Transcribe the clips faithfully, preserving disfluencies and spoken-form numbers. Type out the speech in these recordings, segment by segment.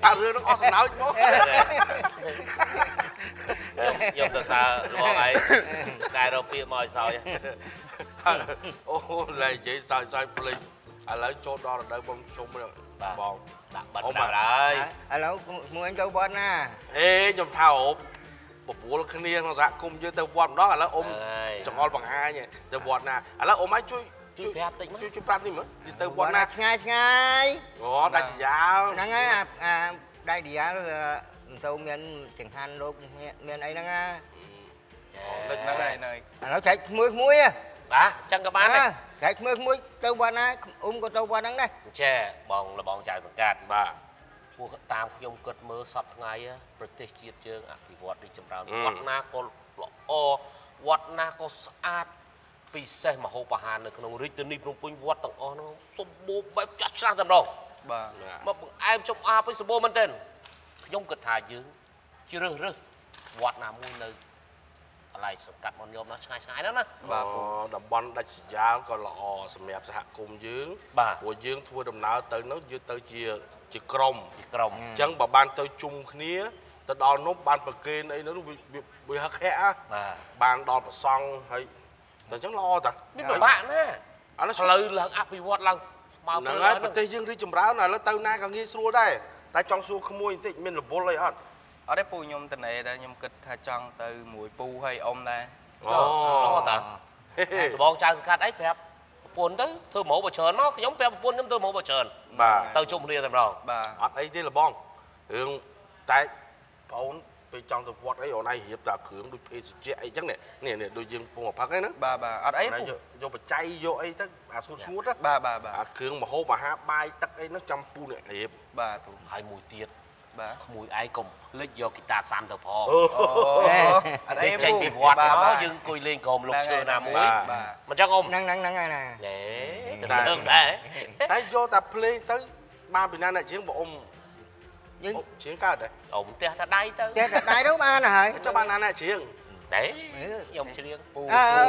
អារឿងនោះអស់សំណើចមកខ្ញុំទៅសារបងឯងតែរកពាក្យមកឲ្យសោយអូឡើយនិយាយសើចសើចភ្លេចឥឡូវចូលដល់រដូវបងជុំបងដាក់បាត់ដល់ហើយឥឡូវមួយអញទៅវត្តណាអេខ្ញុំថាអូបពួលគ្នាក្នុងសហគមន៍យើងទៅវត្តម្ដងឥឡូវអ៊ំចង្អុលបង្ហាញទៅវត្តណាឥឡូវអ៊ំឲ្យជួយជួយប្រាប់តិចមកជួយជួយប្រាប់តិចមើលទៅវត្តណាឆ្ងាយឆ្ងាយអូដាច់ស្រយាលហ្នឹងហើយអាដាច់ស្រយាលមិនសូវមានចង្ហាន់លោកមានអីហ្នឹងណាលេចហ្នឹងហើយនៅឥឡូវចែកឈ្មោះមួយបាទអញ្ចឹងក៏បានដែរចែកឈ្មោះមួយទៅវត្តណាអ៊ំក៏ទៅវត្តហ្នឹងដែរចាបងលបងចៅសង្កាត់បាទពួកតាមខ្ញុំគិតមើលសពថ្ងៃប្រទេសជាតិយើងអភិវឌ្ឍរីកចម្រើនវត្តណាក៏ល្អវត្តណាក៏ស្អាតពិសេសមហូបអាហារនៅក្នុងរាជធានីភ្នំពេញវត្តទាំងអស់ហ្នឹងសម្បូរបែបចាស់ច្រាស់តែម្ដងបាទមកបង្អែមចំអាបឲ្យសម្បូរមែនទែនខ្ញុំគិតថាយើងជ្រើសរើសវត្តណាមួយនៅកន្លែងសង្កាត់មកខ្ញុំណាឆ្ងាយឆ្ងាយណាស់ណាបាទតំបន់ដាច់ស្រយាលក៏ល្អសម្រាប់សហគមន៍យើងព្រោះយើងធ្វើដំណើរទៅនោះយើងទៅជាជាក្រុមជាក្រុមអញ្ចឹងបើបានទៅជុំគ្នាទៅដល់នោះបានប្រគេនអីនោះវាហឹកហែកបាទបានដល់ប្រសង់ហើយតែអញ្ចឹងល្អតាមានពិបាកណាឥឡូវផ្លូវឡើងអភិវឌ្ឍឡើងស្មើហ្នឹងហើយប្រទេសយើងរីកចម្រើនឥឡូវទៅណាក៏ងាយស្រួលដែរតែចង់សួរក្មួយបន្តិចមានរវល់អីអត់អត់ទេពូខ្ញុំតនេដែរខ្ញុំគិតថាចង់ទៅមួយពូហើយអ៊ំដែរអូតាបងចៅសង្កាត់អីប្រាប់ប្រពន្ធទៅធ្វើម៉ូបបើច្រើនមកខ្ញុំប្រាប់ប្រពន្ធខ្ញុំធ្វើម៉ូបបើច្រើនបាទទៅជុំគ្នាតែម្ដងបាទអត់អីទេលបងរឿងតែបងអូនពេលចង់ទៅវត្តអីអូនឯងរៀបតែគ្រឿងដូចភេសជ្ជៈអីចឹងនេះនេះដូចយើងពងផឹកហ្នឹងណាបាទបាទអត់អីយកបច្ច័យយកអីទៅអាស្ងួតស្ងួតបាទបាទបាទអាគ្រឿងម្ហូបអាហារបាយទឹកអីនោះចាំពូអ្នករៀបបាទហើយមួយទៀតបាទក្មួយឯងកុំភ្លេចយកហ្គីតាសាំទៅផងអូអត់អីចេញពីវត្តមកយើងអង្គុយលេងក្រុមលោកឈើណាមួយមិនចឹងអ៊ំហ្នឹងហ្នឹងហ្នឹងហើយណាហេទៅដឹងដែរតែយកតែភ្លេងទៅបានពីណាអ្នកជាងបងអ៊ំយើងជាងកើតដែរអ៊ំផ្ទះថាដៃទៅផ្ទះថាដៃទៅបានហើយចុះបានណាអ្នកជាង đấy dòng chiêng pù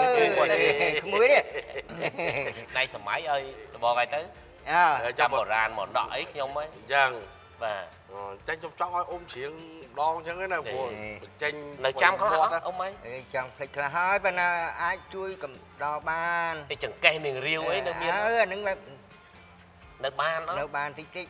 muối đi này sầm máy ơi bò cái tới cho một ràn một đọ ấy không ấy dần và tranh trong trong ôm chiêng đo cho cái nào buồn tranh lời trăm không hả ông ấy chẳng phải là hơi bên ai chui cầm đo ban cái chừng cây miền riêu ấy đâu miền đứng là nước ban đó nước ban thích thích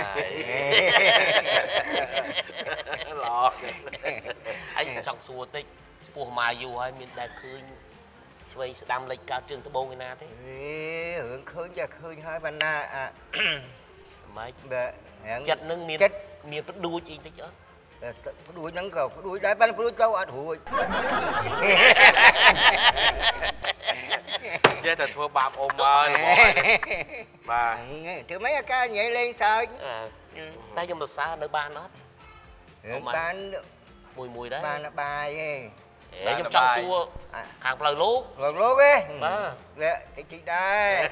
lọ anh xong xua tích của mà dù hay mình đã khơi xoay đam lịch cao trường tới bông người na thế hưởng khơi cho khơi hai bên na à mấy chặt nâng miền miền bắt đuôi chi thế chứ đuôi nắng cầu đuôi đá ban đuôi câu ở đuôi chết thật thua bạp ôm ơi bà từ mấy ca nhảy lên trời tay trong một xa nơi ban đó ban mùi mùi đấy ban là bài để trong trong xua hàng lời lố lời lố ấy lệ cái chị đây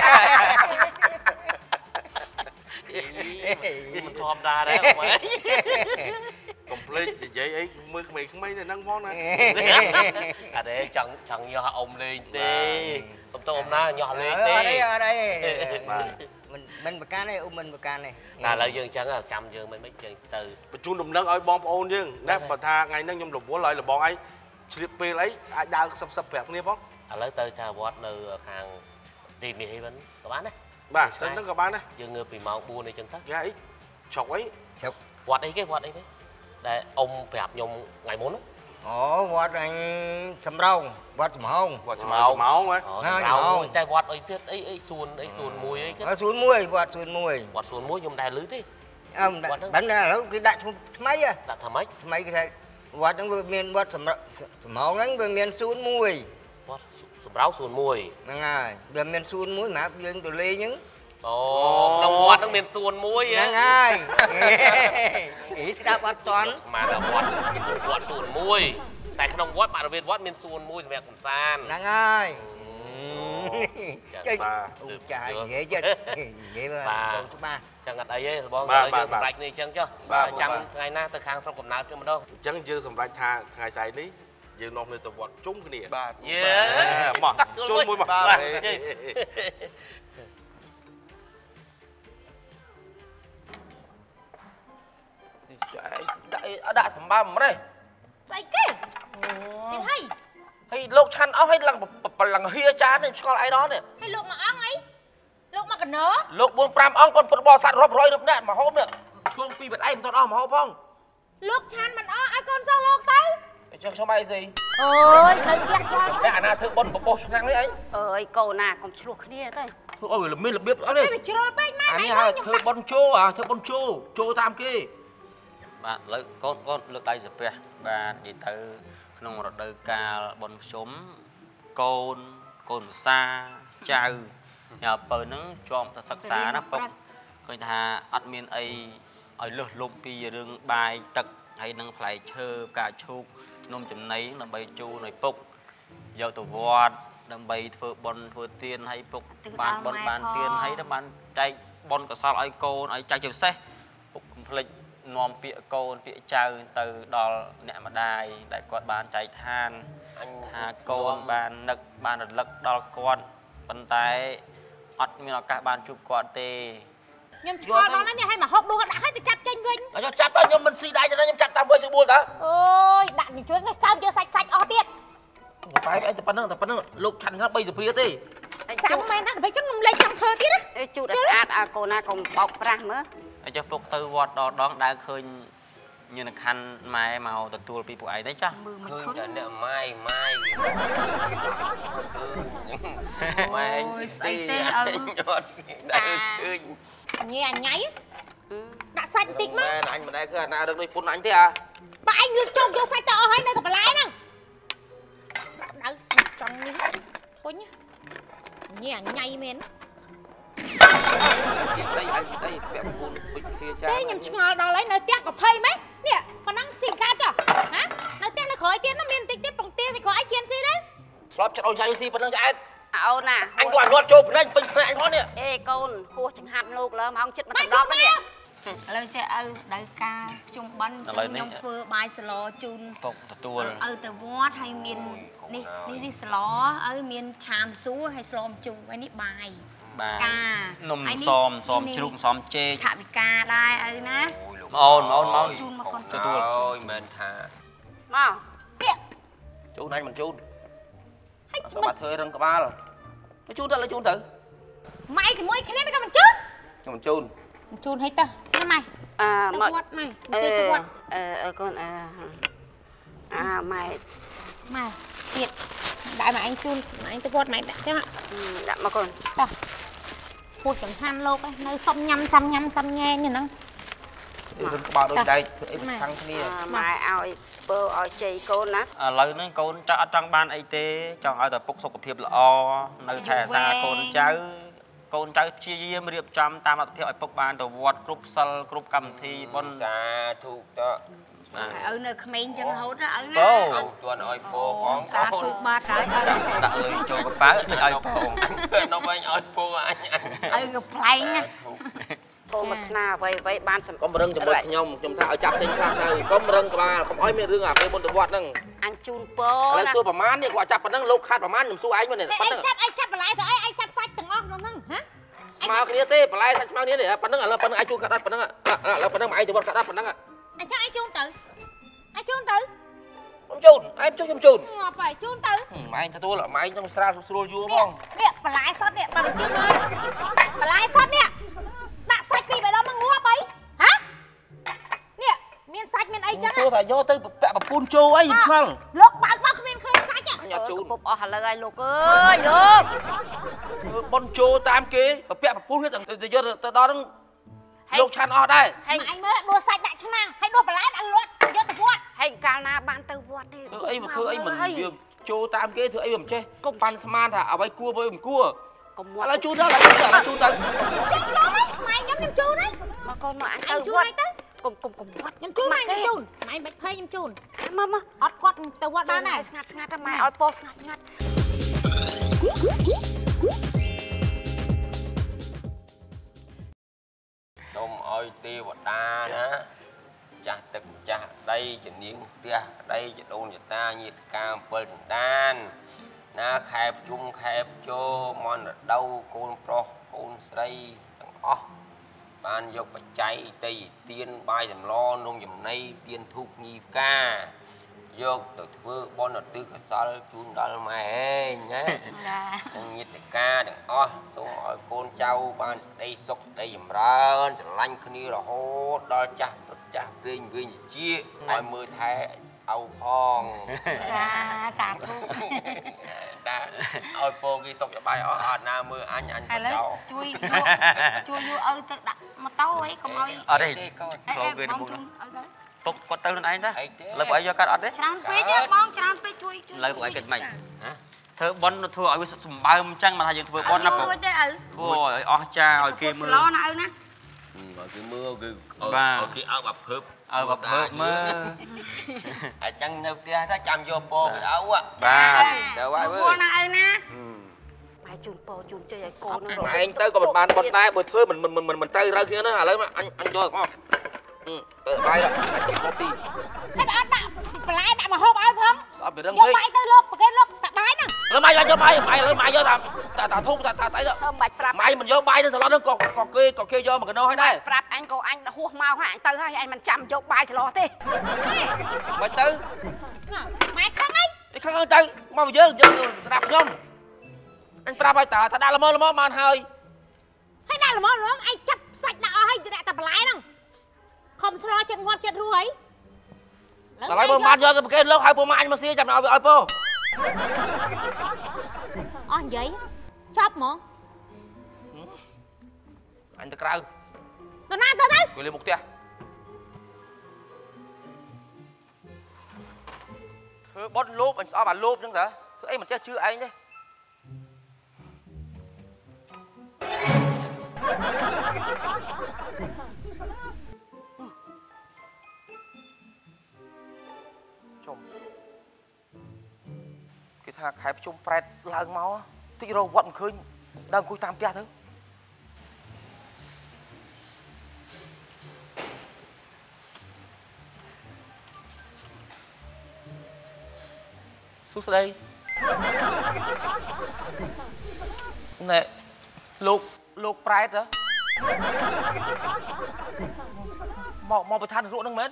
mình thòm ra đấy không ấy complete gì vậy ấy mới mày không mấy này nâng món này à để chẳng chẳng nhỏ ông lên tê ông tôi ông na nhỏ lên tê ở đây ở đây mình mình bậc can này ôm mình bậc can này là lợi dương chẳng là trăm dương mấy mấy chân từ chung đùm nâng ở bom ôn dương nè mà tha ngày nâng nhung lục búa lại là bọn ấy slip pe lấy ai đào sập sập bẹp nè bóng à lấy tới cha vót nơi hàng tìm gì vẫn có bán đấy bà tên nó có bán đấy dương người bị máu buôn này chân thắt ra ấy chọc ấy chọc vót ấy cái vót ấy đấy để ông bẹp nhung ngày muốn đấy ồ vót anh sầm rau vót sầm hông vót sầm máu máu ấy máu tay vót ấy tiết ấy ấy xuôn ấy xuôn mùi ấy cái xuôn mùi vót xuôn mùi vót xuôn mùi nhung đài lưới thế ông bắn ra lúc cái đại mấy à đại thầm mấy mấy cái vót nó miền vót sầm sầm hông nó bên miền xuôn mùi vót sầm rau xuôn mùi nè ngay bên miền xuôn mùi mà dương từ ly những ồ đồng vót nó miền xuôn mùi nè ngay ý đã vót toàn mà là vót vót xuôn mùi tại không đồng vót bạn là viên vót miền xuôn mùi mẹ cùng san nè ngay chơi trời dễ chứ dễ mà ba chẳng ngặt ấy ấy bong rồi dương sầm rạch này chẳng cho trăm ngày na từ khang xong cầm nào chưa mà đâu chẳng dương sầm rạch tha ngày sai đi dương nông lên từ vót trúng cái này bà yeah mà trúng mũi mà ដាក់ដាក់សម្បំម្លេះស្អីគេនេះហើយហើយលោកឆាន់អស់ហើយឡើងប្រឡងហៀចាននេះឆ្ងល់អីដល់នេះហើយលោកមកអង្គអីលោកមកកណើលោកbốn nămអង្គគាត់ពុតបោះសัตว์រាប់រយរាប់នាក់មកហូបនេះឆ្លងពីបាត់ឯងមិនទាន់អស់មកហូបផងលោកឆានមិនអស់ឲ្យកូនសោះលោកទៅអញ្ចឹងខ្ញុំអីស្អីអូយនៅផ្ទះគាត់តែអាណាធ្វើបុណ្យបបោះឆ្នាំនេះអីអើយកូនណាកុំឆ្លោះគ្នាទៅធ្វើឲ្យវាមានរបៀបអត់ទេវាជ្រុលពេកម៉ែអានេះហៅធ្វើបុណ្យជោអាធ្វើបុណ្យជោជោតាមគេបាទលើកកូនកូនលើកដៃសាពះបាទនិយាយទៅក្នុងរដូវកាលបុណ្យភ្ជុំកូនកូនភាសាចៅញ៉ាំពៅហ្នឹងជាប់ទៅសិក្សាណាពុកឃើញថាអត់មានអីឲ្យលឹះលប់ពីរឿងបាយទឹកហើយនឹងផ្លែឈើផ្កាឈូកនំចំណីដើម្បីជូនឲ្យពុកយកទៅវត្តដើម្បីធ្វើបុណ្យធ្វើទានឲ្យពុកបានបុណ្យបានទានហើយទៅបានចែកបុណ្យកុសលឲ្យកូនឲ្យចែកជាពិសេសពុកកុំភ្លេចនាំពាក្យកូនពាក្យចៅទៅដល់អ្នកម្ដាយដែលគាត់បានចែកឋានថាកូនបាននឹកបានរលឹកដល់គាត់ប៉ុន្តែអត់មានឱកាសបានជួបគាត់ទេខ្ញុំឆ្ងល់ដល់នេះឲ្យមកហូបដួសដាក់ឲ្យទៅចាប់ចេញវិញខ្ញុំចាប់ទៅខ្ញុំមិនស៊ីដៃទេខ្ញុំចាប់តាមមួយស្បួលតើអូយដាក់ជួយនេះកើបយកសាច់សាច់អស់ទៀតតែអីតែប៉ុណ្្នឹងតែប៉ុណ្្នឹងលោកឆាន់ខាងបីសុព្រាទេសាំមែនណាដើម្បីចឹងខ្ញុំលេចចង់ធ្វើទៀតណាអេជូតឲ្យស្អាតឲ្យកូនណាកុំបោកប្រាស់មើលហើយចុះពុកទៅវត្តដល់ដងដើរឃើញញាណខណ្ឌម៉ែមកទទួលពីពួកឯងទេចាមើលមិនឃើញខឹងតែអ្នកម៉ាយម៉ាយម៉ែអញស្អីទេអើអត់ដែរឃើញញ៉ៃអញ៉ៃដាក់សាច់បន្តិចមកមែនអញមិនដែរឃើញអាណារឹកដូចពុនអញទេអាបើអញលើកជោគយកសាច់ទៅអស់ហើយនៅតែបន្លែហ្នឹងដាក់ដៅចង់នេះធុញញ៉ៃអញ៉ៃមែនស្អីអញស្អីពាក់ពូនពេញគ្នាចាទេខ្ញុំឆ្ងល់ដល់ហើយនៅផ្ទះក៏ភ័យម៉េចនេះប៉ុណ្ណឹងស៊ីកាត់ចុះណានៅផ្ទះនៅក្រោយទៀតនោះមានបន្តិចទៀតពងទាទៅក្រោយឲ្យឈានស៊ីដែរធ្លាប់ចិត្តឲ្យឆៃស៊ីប៉ុណ្្នឹងឆ្អែតអូនណាអញក៏អត់រត់ចូលភ្នែកពេញភ្នែកអញផងនេះអេកូនហួសចង្ហាត់លោកលើម៉ោងចិត្តមកដល់មកនេះឥឡូវចេះឪដៅការជុំបិណ្ឌខ្ញុំធ្វើបាយសឡជូនពុកទទួលឪទៅវត្តហើយមាននេះនេះនេះសឡឪមានឆាមសួរហើយស្លមជុំហើយនេះបាយបាទកានំសមសមជ្រូកសមចេកថាវិការដែរឪណាអូនអូនមកជូនមកកូនទទួលអូយមិនថាមកពាក់ជូនអញមិនជូនហើយអត់បាត់ធ្វើរឹងក្បាលទៅជូនទៅលើជូនទៅម៉ៃជាមួយគ្នាមិនក៏មិនជូនខ្ញុំមិនជូនជូនឲ្យទៅណាម៉ៃអឺទៅមកវត្តម៉ៃអឺទៅទៅវត្តអឺអឺកូនអឺអាម៉ែម៉ែទៀតដាក់មកអញជូនអញទៅវត្តម៉ែដាក់ចឹងដាក់មកកូនតោះពូចចំខាន់លោកឯងនៅសុំញ៉ាំសាំញ៉ាំសាំញ៉ែងហ្នឹងរឹងក្បាលដូចដៃធ្វើអីខាងគ្នាម៉ែឲ្យពើឲ្យជ័យកូនណាឥឡូវហ្នឹងកូនចាក់អត់ចង់បានអីទេចង់ឲ្យតែពុកសុខភាពល្អនៅថែរក្សាកូនចៅកូនចៅព្យាយាមរៀបចំតាមលទ្ធភាពឲ្យពុកបានទៅវត្តគ្រប់សិលគ្រប់កម្មវិធីបុណ្យសាធុតបាទឪនៅក្មេងចឹងរហូតណាឪណាអូទាន់ឲ្យពោផងសាធុបាត់ហើយឪដាក់លុយចូលកប៉ៅឲ្យពងនៅវិញឲ្យពោអញឪក៏ប្លែងណាពូមកថ្នាអ្វីអ្វីបានសម្កុំរឹងជាមួយខ្ញុំខ្ញុំថាឲ្យចាប់ចេញខ្លះទៅកុំរឹងក្បាលកុំឲ្យមានរឿងអាពេលបុណ្យទៅវត្តហ្នឹងអញជូនពរឥឡូវណាសួរប្រមាណនេះគាត់ចាប់ប៉ុណ្ណឹងលោកខាត់ប្រមាណខ្ញុំសួរឯងមែនទេឯប៉ុណ្ណឹងងចាប់ឯងចាប់បន្លែទៅអីឯងចាប់សាច់ទាំងអស់ក្នុងហ្នឹងហ៎ស្មើគ្នាទេបន្លែសាច់ស្មើគ្នាទេប៉ុណ្ណឹងឥឡូវប៉ុណ្ណឹងឯងជួកាត់អត់ប៉ុណ្ណឹងឥឡូវប៉ុណ្ណឹងមកឯងទៅវត្តកាត់អត់ប៉ុណ្ណឹងអញ្ចឹងឯងជូនទៅឯងជូនទៅខ្ញុំជូនឯងជូនខ្ញុំជូនងាប់ហើយជូនទៅម៉ែងទទួលម៉ែងខ្ញុំស្រាលស្រួលយួរហ្មងនេះបន្លែសតនេះបើជឿមើលបន្លែសតនេះដាក់សាច់ពីរបីដងមកងាប់អីហ៎នេះមានសាច់មានអីចឹងសួរថាយកទៅពាក់ប្រពន្ធចូលអីឆ្ងល់លោកបើកមកគ្មានឃើញសាច់អញអត់ជូនពុកអស់ឥឡូវឲ្យលោកអើយលោកបនចូលតាមគេពាក់ប្រពន្ធទៅយកទៅដល់ហ្នឹងលោកឆាន់អស់ដែរហើយឯងមើលដួសសាច់ដាក់ឆ្នាំងហើយដួសបន្លែដាក់លាត់យកទៅវត្តហើយកាលណាបានទៅវត្តទេធ្វើអីមកធ្វើអីមិនវាចូលតាមគេធ្វើអីមិនចេះកុំប៉ាន់ស្មានថាអ្វីគួរអ្វីមិនគួរកុំឥមកឡូវជូនទៅឥឡូវជូនទៅជូនខ្ញុំហ្នឹងម៉ែខ្ញុំខ្ញុំជូនហ្នឹងមកកូនមកអញអទៅញជូវនត្តទៅកុំកុំកុំវត្តខ្ញុំជូនម៉ែខ្ញុំជូនម៉ែមិនភ័យខ្ញុំជូនមកមកអត់គាត់ទៅវត្តបានដែរស្ងាត់ស្ងាត់តែម៉ែឲ្យពោស្ងាត់ស្ងាត់សូមឲ្យទេវតាណាចាស់ទឹកម្ចាស់ដីជំនាញផ្ទះដីចដូនចតាញាតិការអំពិលចន្តានណាខែប្រជុំខែប្រជោមន្តរដូវកូនប្រុសកូនស្រីទាំងអស់បានយកបច្ច័យទៅទៀនបាយសម្លនំចំណីទៀនធូបញីផ្កាយកទៅធ្វើបុណ្យឧទ្ទិសកុសលជូនដល់ម៉ែឯងណានិងញាតិកាទាំងអស់សូមឲ្យកូនចៅបានសេចក្តីសុខសេចក្តីចម្រើនស្រឡាញ់គ្នារហូតដល់ចាស់ពិតចាស់ព្រេងវិញជាឲ្យមើលថែអោផងចាសាធុតាឲ្យពោគេຕົកច្បាយអស់អត់ណាមើលអញអញទៅជួយយកជួយយកឪទៅដាក់ម៉ូតូអីកុំឲ្យអត់ទេកូនចូលគេទៅមុខទុកគាត់ទៅនឹងឯងតាលើពួកឯងយកកាត់អត់ទេច្រើនពេកទេបងច្រើនពេកជួយជួយលើពួកឯងគិតមិនធ្វើប៉ុនធ្វើឲ្យវាសម្បើមអញ្ចឹងមកថាយើងធ្វើប៉ុនណាបងរួចទេឪអូយអស់ចាឲ្យគេមើលឡណាឪណាឲ្យគេមើលគឺឲ្យគេអើបាភើបអើបាភើបមើលអញ្ចឹងនៅផ្ទះទៅចាំយកពោទៅអើបាទទៅហើយមើលណាឪណាម៉ែជូនពោជូនជ័យឲ្យកូនហ្នឹងឯងទៅក៏មិនបានប៉ុនដែរបើធ្វើមិនមិនមិនមិនទៅរើគ្នាណាឥឡូវអញអញយកមកទៅបាយអញទៅមកស៊ីតែអត់ដាក់បន្លែដាក់មកហូបឲ្យផងស្អប់ពីរឹងពេកយកបាយទៅលោកប្រគេលោកតាបាយហ្នឹងឥឡូវម៉ៃយកបាយម៉ៃឥឡូវម៉ៃយកតាតាតាធុំតាតាទៅធ្វើមិនបាច់ប្រាប់ម៉ៃមិនយកបាយនៅសាឡុនហ្នឹងក៏ក៏គេក៏គេយកមកកណោឲ្យដែរប្រាប់អញក៏អញហួសមកហើយអញទៅហើយអញមិនចាំយកបាយស្លោះទេមិនទៅម៉ែខឹងអីឯខឹងទៅមកយើងយើងស្ដាប់ខ្ញុំអញប្រាប់ឲ្យតាថាដាក់ល្មមល្មមបានហើយហើយដាក់ល្មមល្មមឯងចាប់សាច់ដាក់អស់ហើយដាក់តែបន្លែហ្នឹងខំស្លោចិត្តងាប់ចិត្តរស់ហើយដល់ហើយបើបានយកទៅប្រគេនលោកហើយពូម៉ាអញមកស៊ីចាំឲ្យឲ្យពោអស់និយាយចប់ហ្មងអញទៅក្រៅទៅណាទៅទៅគួយលេមុខផ្ទះធ្វើបត់លោបអញស្អប់អាលោបហ្នឹងតាធ្វើអីមិនចេះជឿឯងទេជុំគេថាខែប្រជុំប្រែតឡើងមកតិចរកវត្តមិនឃើញដើរអង្គុយតាមផ្ទះទៅសួស្តីណែលោកលោកប្រែតហ៎មកមកប្រធានរក់ហ្នឹងមែន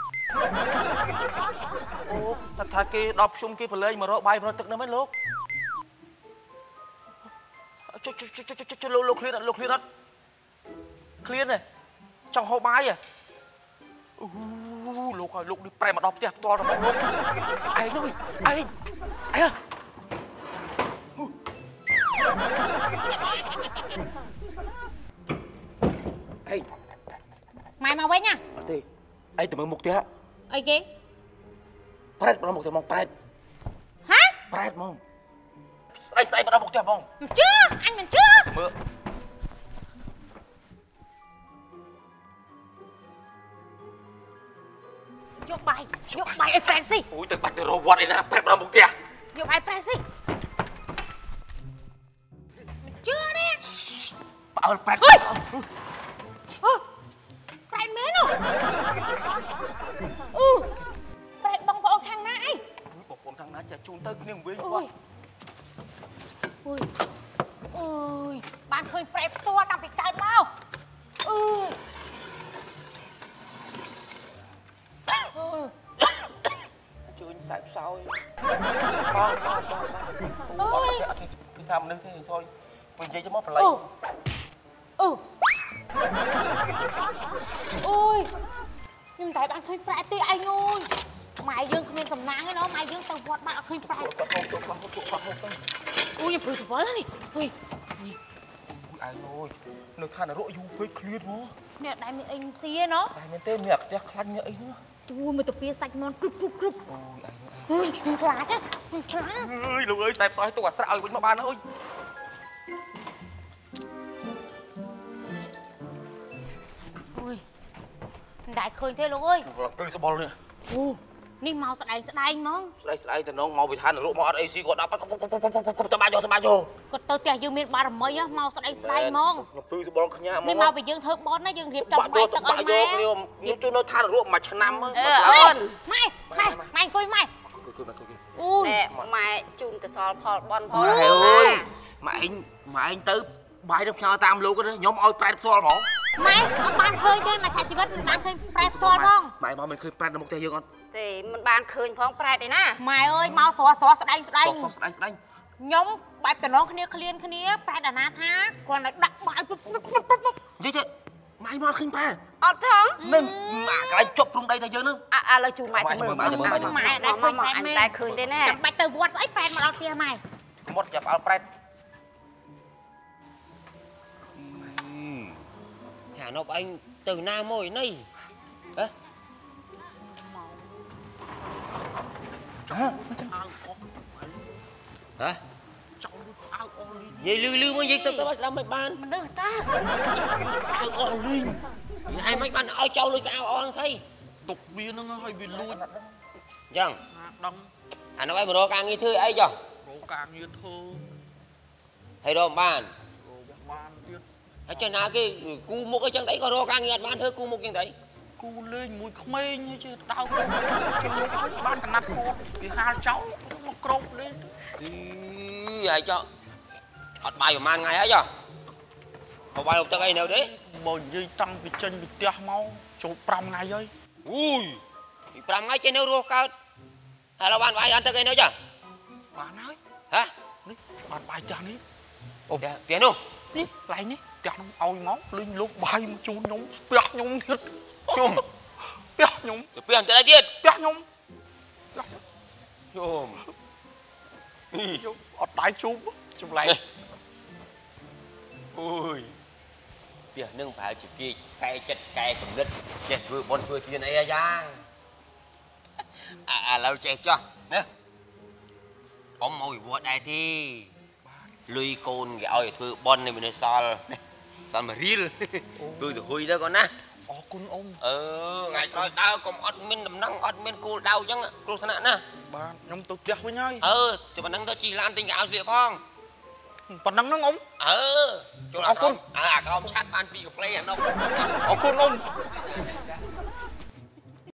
អូតែថាគេដល់ភ្ជុំគេប្រឡែងមករកបាយប្រទឹកហ្នឹងមែនលោកចុចចុចចុចចុចលោកលោកឃ្លៀនអត់លោកឃ្លៀនអត់ឃ្លៀនទេចង់ហូបបាយហ៎អូលោកឲ្យលោកនេះប្រែមកដល់ផ្ទះផ្ទាល់របស់លោកឯងនោះឯងឯងអេម៉ែមកវិញណាអត់ទេអីទៅមើលមុខផ្ទះអីគេប្រែតមកមុខទៅមកប្រែតហ៎ប្រែតមកស្អីស្អីមកដល់មុខផ្ទះបងមិនជឿអញមិនជឿមើលយកបាយយកបាយឲ្យប្រែតស៊ីអូយទៅបាច់ទៅរកវត្តឯណាប្រែតមកមុខផ្ទះយកបាយប្រែតស៊ីមិនជឿទេបើអើប្រែតប្រែតមែនអូអូប្រែតបងប្អូនខាងណាអីបងប្អូនខាងណាចាជូនទៅគ្នាវិញគាត់អូយអូយបានឃើញប្រែតផ្ទាល់តាំងពីកើតមកអឺជឿញខ្សែផ្សោយបងបងបងអូយអត់ទេពិសាមនុស្សទេសយបើនិយាយទៅមកប្រឡែងអូអូយខ្ញុំតែបានឃើញប្រែតទេឯងអើយម៉ែយើងគ្មានសំណាងទេណម៉ែយើងទៅវត្តបានអត់ឃើញប្រែតអូយព្រឺសវល់នេះហុយអូយឯងអើយនៅឋាននរកយូរពេកឃ្លាតហ្មងនេះតែមានអីស៊ីណោះតែមែនទេមានផ្ទះខ្លាញ់មានអីនោះអូយមើលទៅពីសាច់មន់គ្រប់គ្រប់គ្រប់អូយឯងអើយខ្ញុំខ្លាចខ្ញុំខ្លាចអើយលោកអើយខ្សែផ្សោយទុកអាស្រៈឲ្យវិញមកបានអើយអូយមិនដែលឃើញទេលោកអើយព្រឺសបល់នេះអូនេះមកស្ដែងស្ដែងហ្មងស្ដែងស្ដែងតំណងមកវិធានរកមកអត់អីស៊ីគាត់ដល់ទៅបាច់យកទៅបាច់យកគាត់ទៅផ្ទះយើងមានបារមីមកស្ដែងស្ដែងហ្មងខ្ញុំព្រឺសបល់ខ្ញាក់មកនេះមកពីយើងធ្វើបនណាយើងរៀបចំបាយទឹកឲ្យម៉ែខ្ញុំជួយនៅឋានរកមួយឆ្នាំមកអូនម៉ែម៉ែម៉ែអង្គុយម៉ែអូយម៉ែជូនកសលផលបនផងអើយម៉ែឯងម៉ែឯងទៅបាយនឹងផ្ញើតាមលោកខ្ញុំឲ្យប្រែតផ្ទាល់ហ្មងម៉ែអត់បានឃើញទេមកថាជីវិតមិនបានឃើញប្រែផ្ទាល់ផងម៉ែមកមិនឃើញប្រែតនៅមុខផ្ទះយើងអត់ទេមិនបានឃើញផងប្រែតទេណាម៉ែអើយមកស្រស់ស្រស់ស្ដែងស្ដែងសោះស្ដាយស្ដាយខ្ញុំបែបតំណងគ្នាឃ្លានគ្នាប្រែតាណាថាគាត់នៅដាក់បាយនិយាយទៅម៉ែមកឃើញប្រែអត់ថងនឹងអាកន្លែងជប់ព្រំដីតែយើងហ្នឹងឥឡូវជូនម៉ែទៅមើលម៉ែដែរឃើញប្រែតមែនតែឃើញទេណាចាំបាច់ទៅវត្តស្អីប្រែតមកដល់ផ្ទះម៉ែមុតចាប់ផ្អើលប្រែតហានោះអញទៅណាមួយនេះហ៎ ហ៎ចោលអើអស់លីងនិយាយលឺលឺមកនិយាយសឹកទៅស្ដាប់មិនបានមនុស្សតាអើអស់លីងនិយាយមិនបានឲ្យចោលលុយទៅអើអស់ហ្នឹងថៃទុកវានឹងឲ្យវាលួចអញ្ចឹងណាដឹងអានោះឯងមករកការងារធ្វើអីចុះរកការងារធ្វើហើយរកបានរកបានទៀតហើយចេះណាគេគូមុខអីចឹងទៅក៏រកការងារអត់បានធ្វើគូមុខចឹងទៅគូលេងមួយក្មេងចេះដើរជិះលោកវិញបានកណាត់សតវាហាលចោលមកក្របលេងអីហើយចុះអត់បាយប្រហែលថ្ងៃហើយចុះបើបាយលុបទឹកអីនៅទេបើនិយាយតាំងពីចេញពីផ្ទះមកចូល5ថ្ងៃហើយអូយពី5ថ្ងៃចេះនៅរស់កើតហើយเราបានបាយអត់ទឹកអីនៅចុះបានហើយហ៎នេះបានបាយចាស់នេះអូផ្ទះផ្ទះនោះនេះកន្លែងនេះផ្ទះនោះឲ្យមកលេងលោកបាយមកជូនខ្ញុំស្ពះខ្ញុំទៀតជុំស្ពះខ្ញុំទៅផ្ទះទៅទៀតស្ពះខ្ញុំជុំយកអត់ដៃជូបចម្លែកអូយផ្ទះនឹងប្រហែលជាគេកែចិត្តកែកំណត់ចេះធ្វើបន់ធ្វើទៀនអីអាយ៉ាងឥឡូវចេះចោះណាអ៊ំមកវិវត្តដែរទេលុយកូនគេឲ្យធ្វើបន់នេះមិនសល់សល់មួយរៀលធ្វើទៅហុយទៅកូនណាអរគុណអ៊ំអឺថ្ងៃក្រោយដើរកុំអត់មានដំណឹងអត់មានគោលដៅអញ្ចឹងគ្រោះថ្នាក់ណាបាទខ្ញុំទៅផ្ទះវិញហើយអឺតែប៉ុណ្ណឹងទៅជិះឡានទិញកៅអៅស្លៀកផងប៉ុណ្ណឹងហ្នឹងអ៊ំអឺចូលអរគុណអើអាក្រមឆាត់បានពីកាផ្លេអានោះអរគុណអ៊ំអ